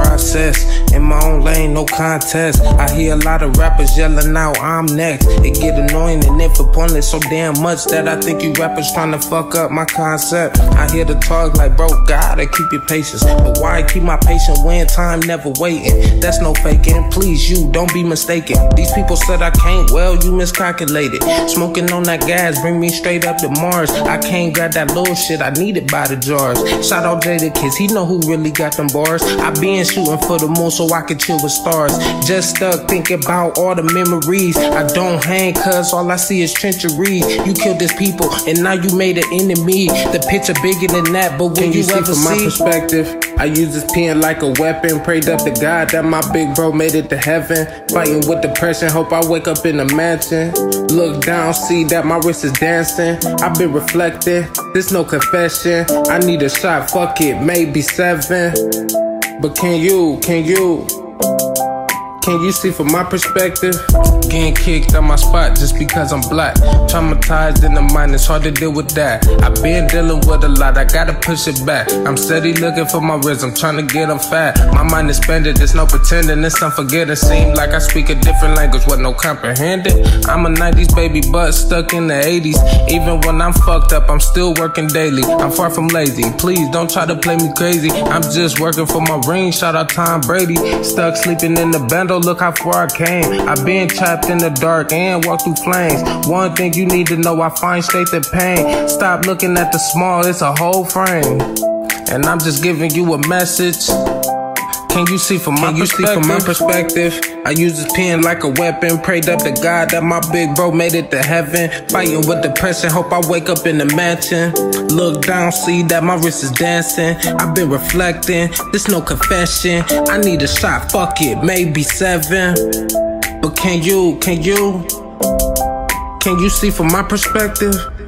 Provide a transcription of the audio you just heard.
process. In my own lane, no contest. I hear a lot of rappers yelling out, I'm next. It get annoying and if upon it so damn much that I think you rappers trying to fuck up my concept. I hear the talk like, bro, gotta keep your patience. But why keep my patience when time never waiting? That's no faking, please you, don't be mistaken. These people said I can't, well, you miscalculated. Smoking on that gas, bring me straight up to Mars. I can't grab that little shit, I need it by the jars. Shout out Jadakiss, he know who really got them bars. I been shooting for the moon so I can chill with stars. Just stuck thinking about all the memories. I don't hang cause all I see is treachery. You killed this people and now you made an enemy. The picture bigger than that, but when you see from my perspective, I use this pen like a weapon. Prayed up to God that my big bro made it to heaven. Fighting with depression, hope I wake up in a mansion. Look down, see that my wrist is dancing. I've been reflecting, this no confession. I need a shot, fuck it, maybe 7. But can you see from my perspective? Getting kicked out my spot just because I'm black. Traumatized in the mind, it's hard to deal with that. I've been dealing with a lot, I gotta push it back. I'm steady looking for my rhythm, trying to get them fat. My mind is spending, there's no pretending, it's unforgetting. Seem like I speak a different language with no comprehending. I'm a 90s baby, but stuck in the 80s. Even when I'm fucked up, I'm still working daily. I'm far from lazy, please don't try to play me crazy. I'm just working for my ring, shout out Tom Brady. Stuck sleeping in the bando, look how far I came. I've been trapped in the dark and walked through flames. One thing you need to know, I find straight the pain. Stop looking at the small, it's a whole frame. And I'm just giving you a message. Can you see from my perspective? I use this pen like a weapon. Prayed up to God that my big bro made it to heaven. Fighting with depression, hope I wake up in the mansion. Look down, see that my wrist is dancing. I've been reflecting, this no confession. I need a shot, fuck it, maybe 7. But can you see from my perspective?